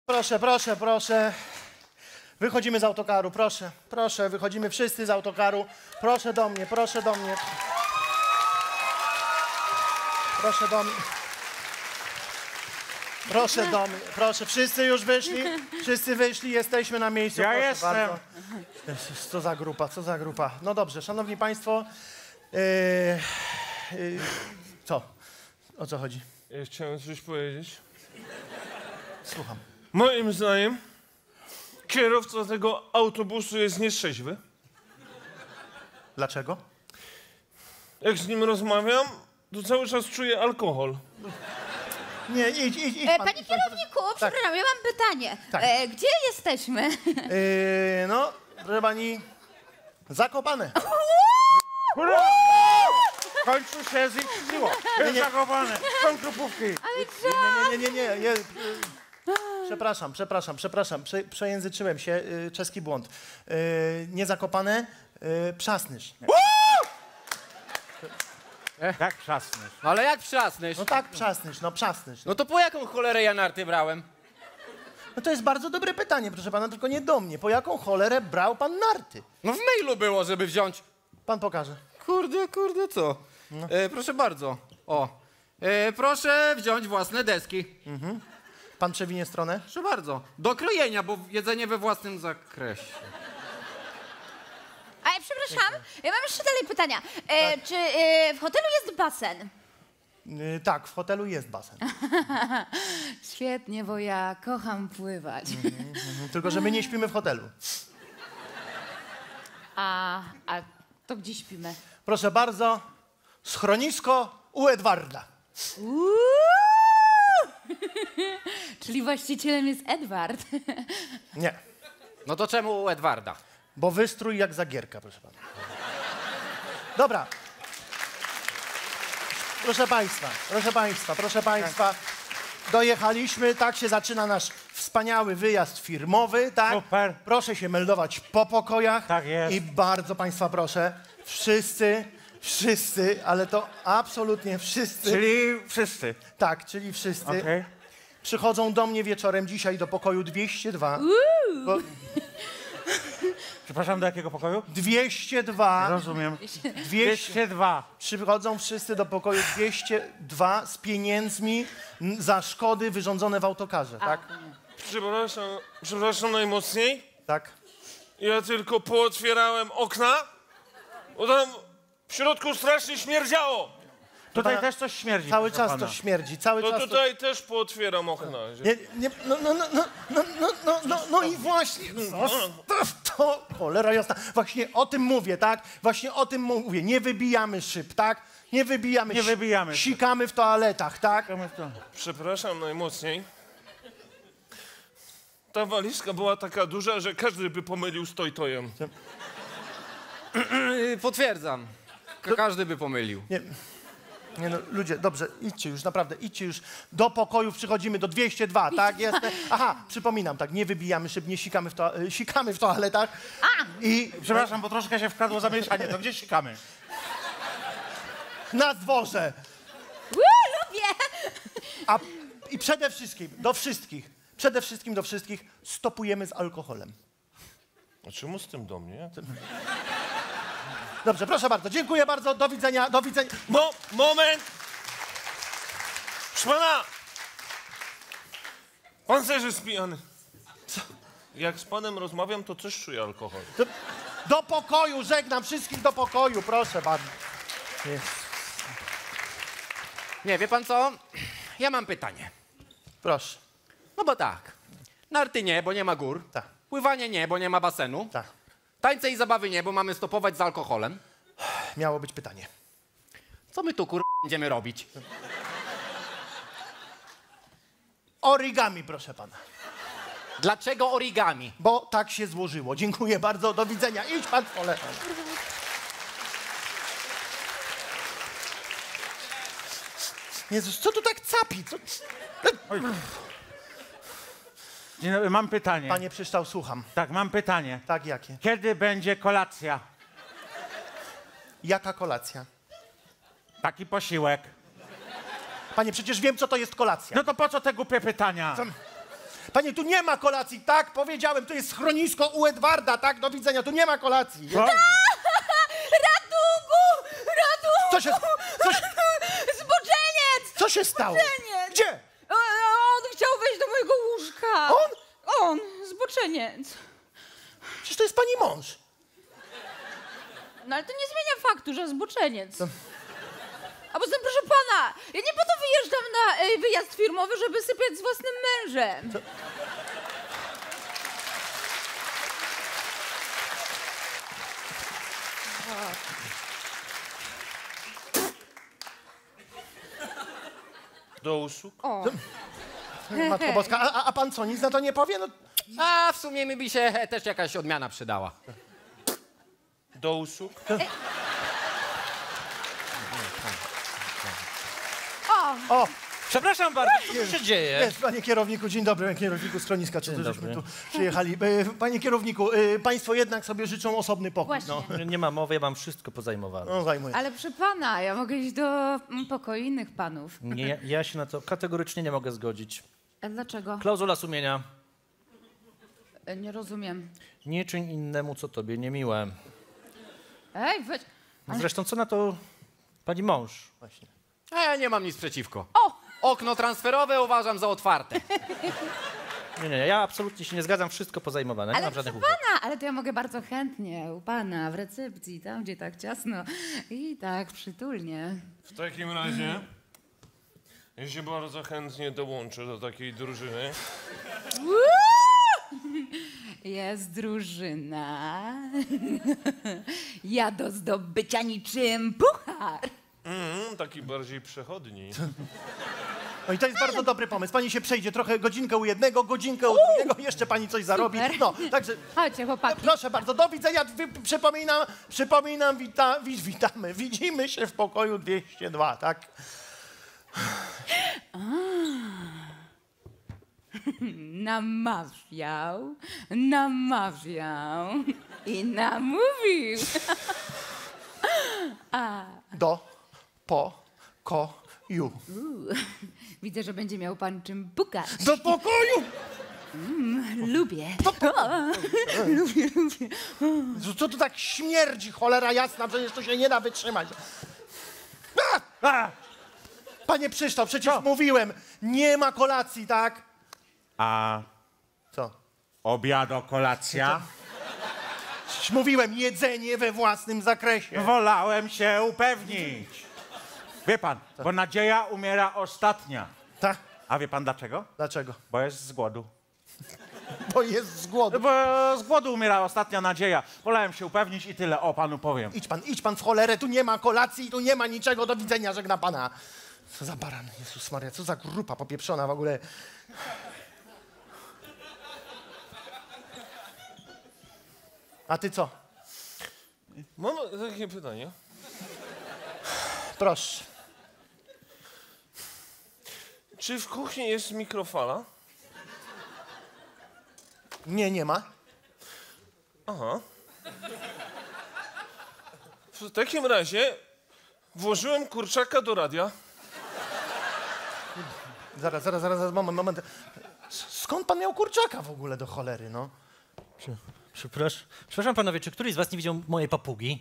Proszę, proszę, proszę. Wychodzimy z autokaru, proszę. Proszę, wychodzimy wszyscy z autokaru. Proszę do mnie, proszę do mnie. Proszę do mnie. Proszę do mnie, proszę. Wszyscy już wyszli? Wszyscy wyszli, jesteśmy na miejscu. Ja proszę jestem. bardzo. Jezus, co za grupa, co za grupa. No dobrze, szanowni państwo. Co? O co chodzi? Ja chciałem coś powiedzieć. Słucham. Moim zdaniem kierowca tego autobusu jest nieszczęśliwy. Dlaczego? Jak z nim rozmawiam, to cały czas czuję alkohol. Nie, idź pan. Panie kierowniku, przepraszam, ja mam pytanie. Tak. Gdzie jesteśmy? No, proszę pani, Zakopane. Hurra! W końcu się ziściło. Jest nie. Zakopane. Są grupówki. Nie. Przepraszam. Przejęzyczyłem się, czeski błąd. Nie Zakopane, Przasnysz. Jak trzasniesz? No ale jak trzasnysz? No tak, Przasnysz. No to po jaką cholerę ja narty brałem? No to jest bardzo dobre pytanie, proszę pana, tylko nie do mnie. Po jaką cholerę brał pan narty? No w mailu było, żeby wziąć. Pan pokaże. Kurde, co? No. Proszę bardzo. O. Proszę wziąć własne deski. Pan przewinie stronę? Proszę bardzo. Do krojenia, bo jedzenie we własnym zakresie. A przepraszam, ja mam jeszcze dalej pytania. Czy w hotelu jest basen? Tak, w hotelu jest basen. Świetnie, bo ja kocham pływać. Tylko, że my nie śpimy w hotelu. A to gdzie śpimy? Proszę bardzo, schronisko u Edwarda. Czyli właścicielem jest Edward. Nie, No to czemu u Edwarda? bo wystrój jak zagierka, proszę pana. Dobra. Proszę państwa. Dojechaliśmy, tak się zaczyna nasz wspaniały wyjazd firmowy, tak? Super. Proszę się meldować po pokojach. Tak jest. I bardzo państwa proszę, wszyscy, ale to absolutnie wszyscy. Czyli wszyscy. Tak, czyli wszyscy. Okej. Przychodzą do mnie wieczorem dzisiaj do pokoju 202. Bo Przepraszam, do jakiego pokoju? 202. Rozumiem. 200. 202. Przychodzą wszyscy do pokoju 202 z pieniędzmi za szkody wyrządzone w autokarze, tak? Przepraszam najmocniej. Tak. Ja tylko pootwierałem okna, bo tam w środku strasznie śmierdziało. Tutaj pana- też coś śmierdzi. Cały proszę czas pana. to śmierdzi, cały To czas tutaj też pootwieram okna. Nie, no i właśnie, to cholera jasna, właśnie o tym mówię, tak? Właśnie o tym mówię, nie wybijamy szyb, tak? Nie wybijamy szyb. Sikamy w toaletach, tak? Przepraszam najmocniej. Ta walizka była taka duża, że każdy by pomylił z toj-tojem. Potwierdzam. Każdy by pomylił. Nie no, ludzie, dobrze, idźcie już, naprawdę, idźcie już. Do pokoju przychodzimy do 202, tak? Jestem. Aha, przypominam, tak, nie wybijamy szyb, nie sikamy w toaletach. I Przepraszam, bo troszkę się wkradło zamieszanie. To gdzie sikamy? na dworze. Lubię! I przede wszystkim, do wszystkich stopujemy z alkoholem. A czemu z tym do mnie? Dobrze, proszę bardzo, dziękuję bardzo, do widzenia. Moment! Proszę pana! Pan też jest pijany. Co? Jak z panem rozmawiam, to też czuję alkohol. Do pokoju, żegnam wszystkich do pokoju, proszę bardzo. Nie, wie pan co? Ja mam pytanie. Proszę, No bo tak. Narty nie, bo nie ma gór. tak, Pływanie nie, bo nie ma basenu. tak. Tańce i zabawy nie, bo mamy stopować z alkoholem. Miało być pytanie. Co my tu będziemy robić? Origami, proszę pana. Dlaczego origami? Bo tak się złożyło. Dziękuję bardzo, do widzenia. Idź pan w cholerę. Jezus, co tu tak capi? Co? Dzień dobry, mam pytanie. Panie Przyształ, słucham. Tak, mam pytanie. Tak, jakie? Kiedy będzie kolacja? Jaka kolacja? Taki posiłek. Panie, przecież wiem, co to jest kolacja. No to po co te głupie pytania? Panie, tu nie ma kolacji, tak? Powiedziałem, tu jest schronisko u Edwarda, tak? Do widzenia, tu nie ma kolacji. Co? Ratunku! Ratunku! Co się... Zboczeniec! Co się stało? Zboczeniec! Gdzie? On chciał wejść do mojego łóżka. On? On, zboczeniec. Przecież to jest pani mąż. No ale to nie zmienia faktu, że zboczeniec. A poza tym, proszę pana, ja nie po to wyjeżdżam na wyjazd firmowy, żeby sypiać z własnym mężem. Do usług. O, Matko Boska, a pan co, nic na to nie powie? No, A w sumie mi by się też jakaś odmiana przydała. Do usług. o, Przepraszam bardzo, co się dzieje? jest, panie kierowniku, dzień dobry, panie kierowniku schroniska, czy to żeśmy tu przyjechali. Panie kierowniku, państwo jednak sobie życzą osobny pokój. właśnie. Nie ma mowy, ja mam wszystko pozajmowane. No, zajmuję. Ale proszę pana, ja mogę iść do pokoju innych panów. Nie, ja się na to kategorycznie nie mogę zgodzić. A dlaczego? Klauzula sumienia. Nie rozumiem. Nie czyń innemu, co tobie niemiłe. Ej, weź... Zresztą, co na to pani mąż? Właśnie. A ja nie mam nic przeciwko. O! Okno transferowe uważam za otwarte. Nie, ja absolutnie się nie zgadzam, wszystko pozajmowane, nie Ale mam proszę żadnych uwag. pana, ale to ja mogę bardzo chętnie u pana w recepcji, tam gdzie tak ciasno i tak przytulnie. W takim razie, ja się bardzo chętnie dołączę do takiej drużyny. Jest drużyna. Ja do zdobycia niczym puchar. Taki bardziej przechodni. No i to jest bardzo dobry pomysł. Pani się przejdzie trochę, godzinkę u jednego, godzinkę u drugiego, jeszcze pani coś zarobi. Super. No, także Chodźcie, chłopaki. proszę bardzo, do widzenia. Przypominam, witamy. Widzimy się w pokoju 202, tak? Namawiał i namówił. Pokoju. Widzę, że będzie miał pan czym pukać. Do pokoju! Lubię. Lubię. Co tu tak śmierdzi, cholera jasna, przecież to się nie da wytrzymać. Panie Krzysztof, przecież mówiłem, nie ma kolacji, tak? A Co? obiado, kolacja? Przecież mówiłem, jedzenie we własnym zakresie. Wolałem się upewnić. Wie pan, bo nadzieja umiera ostatnia. Tak? A wie pan dlaczego? Dlaczego? Bo jest z głodu. Bo jest z głodu. Bo z głodu umiera ostatnia nadzieja. Wolałem się upewnić i tyle, o panu powiem. Idź pan w cholerę, tu nie ma kolacji, tu nie ma niczego, do widzenia, żegna pana. Co za baran, Jezus Maria, co za grupa popieprzona w ogóle. A ty co? Mam takie pytanie. Proszę. Czy w kuchni jest mikrofala? Nie ma. Aha. W takim razie włożyłem kurczaka do radia. Zaraz, moment. Skąd pan miał kurczaka w ogóle do cholery, no? Przepraszam panowie, czy któryś z was nie widział mojej papugi?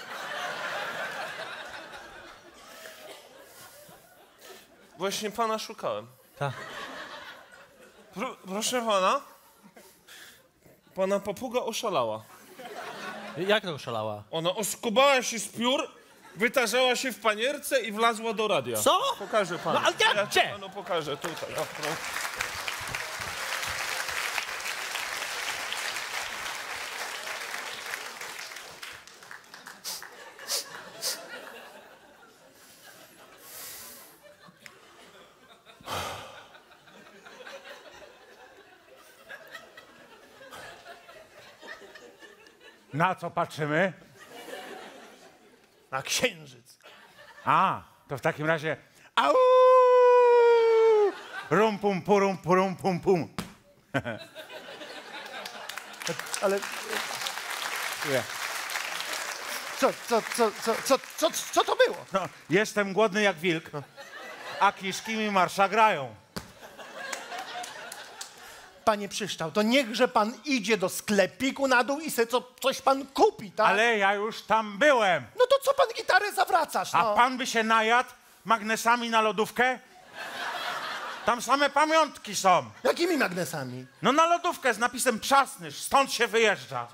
Właśnie pana szukałem. Tak. Proszę pana, pana papuga oszalała. Jak to oszalała? Ona oskubała się z piór, wytarzała się w panierce i wlazła do radia. Co? Pokażę panu. No, ale jak? Ja Gdzie? panu pokażę tutaj. O, proszę. Na co patrzymy? Na księżyc. A, to w takim razie... Au! Rum pum purum purum pum pum. Ale Nie. co to było? No, jestem głodny jak wilk, a kiszki mi marsza grają. Panie Przyszczał, to niechże pan idzie do sklepiku na dół i se coś pan kupi, tak? Ale ja już tam byłem. No to co pan gitarę zawracasz, no? A pan by się najadł magnesami na lodówkę? Tam same pamiątki są. Jakimi magnesami? No na lodówkę z napisem Przasnysz, stąd się wyjeżdża.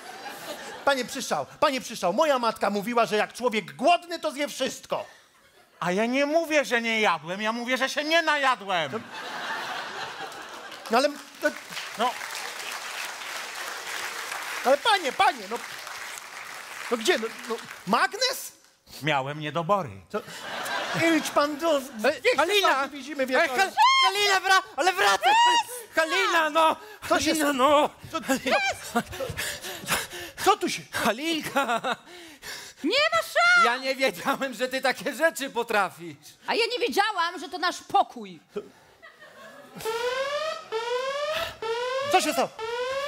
Panie Przyszczał, moja matka mówiła, że jak człowiek głodny, to zje wszystko. A ja nie mówię, że nie jadłem, ja mówię, że się nie najadłem. No ale... No, Ale panie, no... No gdzie, no magnes? miałem niedobory. To, idź pan do... Halina! Widzimy Halina, ale wracaj! Halina, no! Co się Halina, no! Co tu się... Halinka! Nie ma szans! Ja nie wiedziałem, że ty takie rzeczy potrafisz. A ja nie wiedziałam, że to nasz pokój. Co się stało?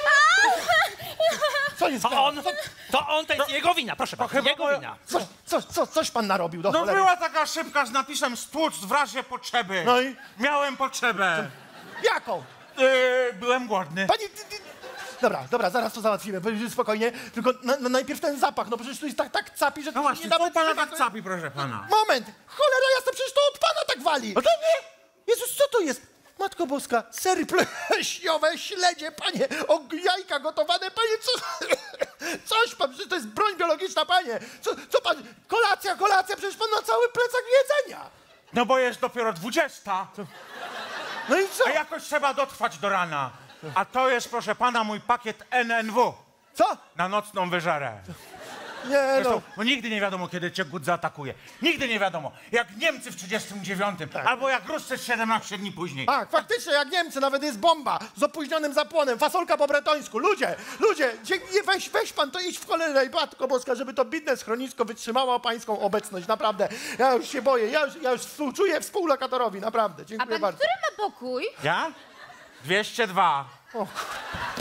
Co jest To on, to jest jego wina, proszę pana, chyba jego moja- wina. Coś pan narobił do No cholery. była taka szybka z napisem stłucz w razie potrzeby. No i? Miałem potrzebę. Jaką? Byłem głodny. Pani... Dobra, zaraz to załatwimy, spokojnie. Tylko najpierw ten zapach, no przecież tu jest tak capi, że... No właśnie, nie co pana trzeba- tak capi, proszę pana? Moment! Cholera jasna, przecież to od pana tak wali! No to nie! Jezus, co to jest? Matko Boska, sery pleśniowe, śledzie, panie, jajka gotowane, panie, coś pan, przecież to jest broń biologiczna, panie. Co pan, kolacja, przecież pan ma cały plecak jedzenia. No bo jest dopiero 20. No i co? A jakoś trzeba dotrwać do rana. A to jest, proszę pana, mój pakiet NNW Co? na nocną wyżerę. Nie no. Zresztą, no nigdy nie wiadomo, kiedy cię Gut zaatakuje. Nigdy nie wiadomo. Jak Niemcy w 39, albo jak Ruscy 17 dni później. Tak, faktycznie, jak Niemcy, nawet jest bomba z opóźnionym zapłonem, fasolka po bretońsku. Ludzie, weź pan to idź w cholerę i Matko Boska, żeby to bidne schronisko wytrzymało pańską obecność, naprawdę. Ja już się boję, ja już współczuję współlokatorowi, naprawdę. A Dziękuję pan bardzo. który ma pokój? Ja? 202. O,